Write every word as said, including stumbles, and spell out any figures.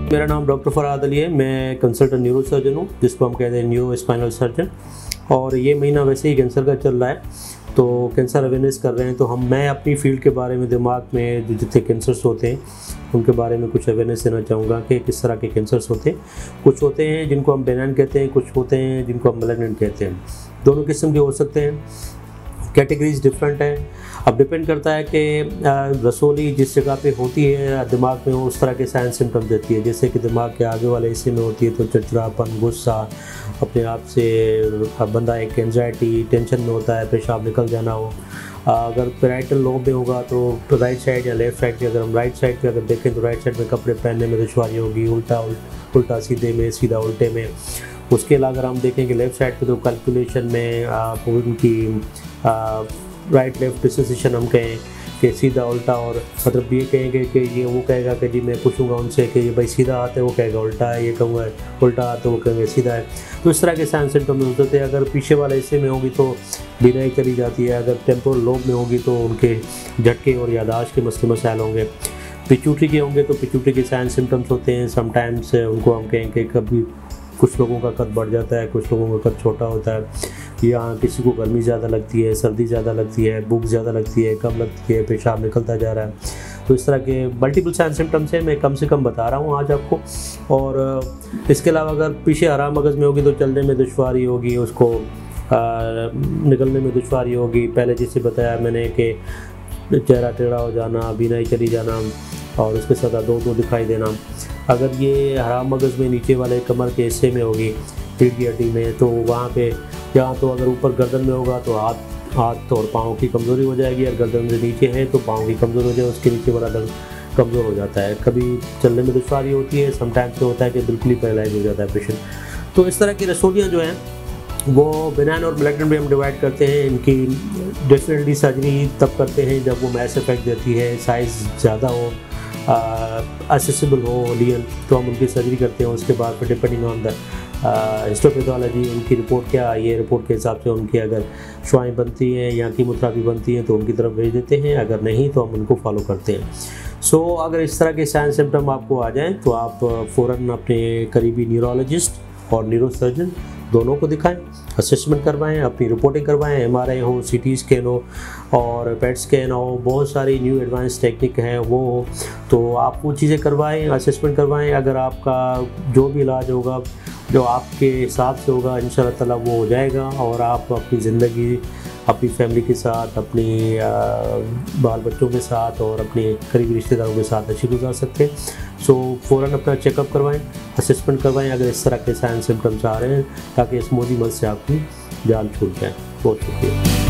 मेरा नाम डॉक्टर फरहाद अली है। मैं कंसल्टेंट न्यूरो सर्जन हूँ, जिसको हम कहते हैं न्यूरो स्पाइनल सर्जन। और ये महीना वैसे ही कैंसर का चल रहा है, तो कैंसर अवेयरनेस कर रहे हैं। तो हम मैं अपनी फील्ड के बारे में, दिमाग में जो जितने कैंसर्स होते हैं उनके बारे में कुछ अवेयरनेस देना चाहूँगा कि किस तरह के कैंसर्स होते हैं। कुछ होते हैं जिनको हम बेनाइन कहते हैं, कुछ होते हैं जिनको हम मैलिग्नेंट कहते हैं। दोनों किस्म के हो सकते हैं, कैटेगरीज डिफरेंट हैं। अब डिपेंड करता है कि रसोली जिस जगह पे होती है दिमाग में, उस तरह के साइन सिम्टम देती है। जैसे कि दिमाग के आगे वाले हिस्से में होती है तो चिड़चिड़ापन, गुस्सा, अपने आप से बंदा एक एंजाइटी, टेंशन में होता है, पेशाब निकल जाना हो। अगर पैराइटल लोब में होगा तो राइट साइड या लेफ्ट साइड पे, अगर हम राइट साइड पे अगर देखें तो राइट साइड में कपड़े पहनने में दुश्वारी होगी, उल्टा उल्टा सीधे में, सीधा उल्टे में। उसके अलावा अगर हम देखें कि लेफ़्ट साइड पे तो कैलकुलेशन में उनकी राइट लेफ्ट डिसिशन हम कहें कि सीधा उल्टा, और मतलब ये कहेंगे कि ये वो कहेगा कि जी मैं पूछूंगा उनसे कि ये भाई सीधा हाथ है, वो कहेगा उल्टा है, ये कहूँगा उल्टा हाथ है, वो कहेंगे सीधा है। तो इस तरह के साइन सिम्टम होते थे। अगर पीछे वाले हिस्से में होगी तो बिनाई चली जाती है। अगर टेम्पोरल लोब में होगी तो उनके झटके और याददाश्त के मसले मसाइल होंगे। पिट्यूटरी के होंगे तो पिट्यूटरी के साइन सिम्टम्स होते हैं। समटाइम्स उनको हम कहेंगे कभी कुछ लोगों का कद बढ़ जाता है, कुछ लोगों का कद छोटा होता है, या किसी को गर्मी ज़्यादा लगती है, सर्दी ज़्यादा लगती है, भूख ज़्यादा लगती है, कम लगती है, पेशाब निकलता जा रहा है। तो इस तरह के मल्टीपल साइन सिम्टम्स हैं, मैं कम से कम बता रहा हूँ आज आपको। और इसके अलावा अगर पीछे हरा मगज़ में होगी तो चलने में दुश्वारी होगी, उसको आ, निकलने में दुश्वारी होगी। पहले जैसे बताया मैंने कि चेहरा टेढ़ा हो जाना, बीनाई चली जाना, और उसके साथ दो दो दिखाई देना। अगर ये हरा मगज़ में नीचे वाले कमर के हिस्से में होगी, रीढ़ की हड्डी में, तो वहाँ पे या तो अगर ऊपर गर्दन में होगा तो हाथ हाथ और पाँव की कमज़ोरी हो जाएगी। अगर गर्दन से नीचे है तो पाँव की कमज़ोरी हो जाए, उसके नीचे वाला दर्द कमज़ोर हो जाता है। कभी चलने में दुश्वारी होती है, समटाइम्स होता है कि बिल्कुल ही पैरालाइज हो जाता है पेशेंट। तो इस तरह की रसोलियाँ जो हैं वो बेनाइन और मैलिग्नेंट में हम डिवाइड करते हैं। इनकी डेफिनेटली सर्जरी तब करते हैं जब वो मैस इफेक्ट देती है, साइज़ ज़्यादा हो, असेसिबल हो लियल, तो हम उनकी सर्जरी करते हैं। उसके बाद फिर डिपेंडिंग ऑन द हिस्टोपैथोलॉजी उनकी रिपोर्ट क्या आई है, रिपोर्ट के हिसाब से उनकी अगर शुआएँ बनती हैं या कीमोथेरेपी बनती हैं तो उनकी तरफ भेज देते हैं। अगर नहीं तो हम उनको फॉलो करते हैं। सो so, अगर इस तरह के साइन सिम्टम आपको आ जाएँ तो आप फ़ौरन अपने करीबी न्यूरोलॉजिस्ट और न्यूरो सर्जन दोनों को दिखाएं, असेसमेंट करवाएं, अपनी रिपोर्टिंग करवाएं। एम आर आई हो, सी टी स्कैन हो और पेट स्कैन हो, बहुत सारी न्यू एडवांस टेक्निक हैं वो हो, तो आप वो चीज़ें करवाएं, असेसमेंट करवाएं। अगर आपका जो भी इलाज होगा जो आपके हिसाब से होगा इंशाल्लाह ताला वो हो जाएगा, और आप अपनी ज़िंदगी अपनी फैमिली के साथ, अपनी बाल बच्चों के साथ और अपने करीबी रिश्तेदारों के साथ अच्छी गुजार सकते हैं। सो फ़ौरन अपना चेकअप करवाएं, असेसमेंट करवाएं अगर इस तरह के साइन सिम्टम्स आ रहे हैं, ताकि इस मोदी मत से आपकी जान छूट जाए। बहुत शुक्रिया।